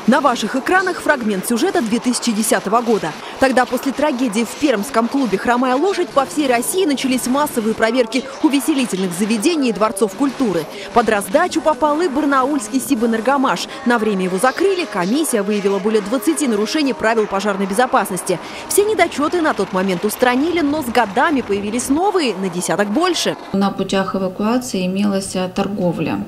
На ваших экранах фрагмент сюжета 2010 года. Тогда после трагедии в пермском клубе «Хромая лошадь» по всей России начались массовые проверки увеселительных заведений и дворцов культуры. Под раздачу попал и барнаульский Сибэнергомаш. На время его закрыли, комиссия выявила более 20 нарушений правил пожарной безопасности. Все недочеты на тот момент устранили, но с годами появились новые, на десяток больше. На путях эвакуации имелась торговля.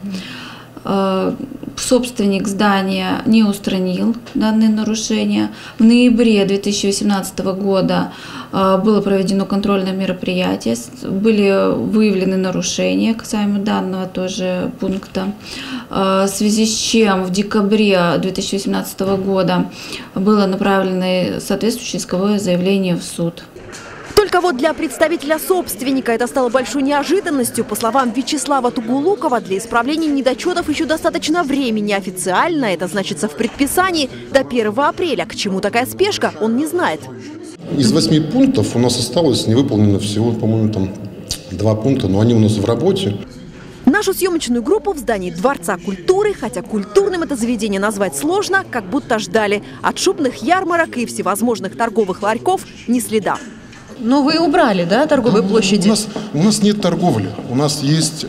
Собственник здания не устранил данные нарушения. В ноябре 2018 года было проведено контрольное мероприятие. Были выявлены нарушения касаемо данного тоже пункта. В связи с чем в декабре 2018 года было направлено соответствующее исковое заявление в суд. Только вот для представителя собственника это стало большой неожиданностью. По словам Вячеслава Тугулукова, для исправления недочетов еще достаточно времени. Официально это значится в предписании до 1 апреля. К чему такая спешка, он не знает. Из 8 пунктов у нас осталось невыполнено всего, по-моему, там 2 пункта, но они у нас в работе. Нашу съемочную группу в здании Дворца культуры, хотя культурным это заведение назвать сложно, как будто ждали. От шубных ярмарок и всевозможных торговых ларьков ни следа. Но вы убрали, да, торговые площади? У нас нет торговли. У нас есть,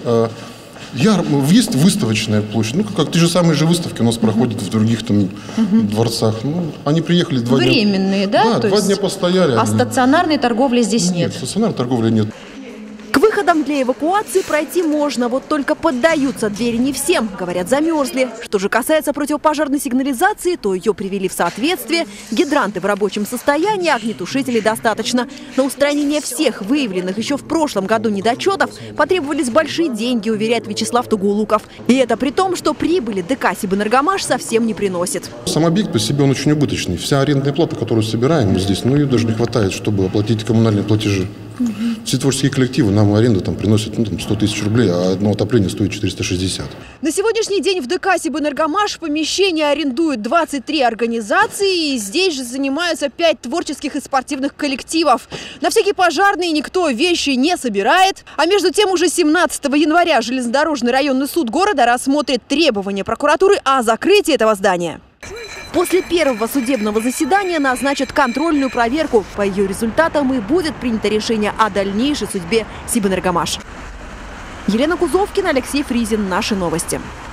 есть выставочная площадь. Ну, как те же самые же выставки у нас проходят в других там дворцах. Ну, они приехали 2 дня. Временные, да? Да, 2 дня постояли. А стационарной торговли здесь нет? Нет, стационарной торговли нет. К выходам для эвакуации пройти можно, вот только поддаются двери не всем. Говорят, замерзли. Что же касается противопожарной сигнализации, то ее привели в соответствие. Гидранты в рабочем состоянии, огнетушителей достаточно. На устранение всех выявленных еще в прошлом году недочетов потребовались большие деньги, уверяет Вячеслав Тугулуков. И это при том, что прибыли ДК «Сибэнергомаш» совсем не приносит. Сам объект по себе он очень убыточный. Вся арендная плата, которую собираем мы здесь, ее даже не хватает, чтобы оплатить коммунальные платежи. Все творческие коллективы нам аренду приносят 100 тысяч рублей, а одно отопление стоит 460. На сегодняшний день в ДК «Сибэнергомаш» помещение арендуют 23 организации, и здесь же занимаются 5 творческих и спортивных коллективов. На всякие пожарные никто вещи не собирает. А между тем уже 17 января железнодорожный районный суд города рассмотрит требования прокуратуры о закрытии этого здания. После первого судебного заседания назначат контрольную проверку. По ее результатам и будет принято решение о дальнейшей судьбе Сибэнергомаш. Елена Кузовкина, Алексей Фризин. Наши новости.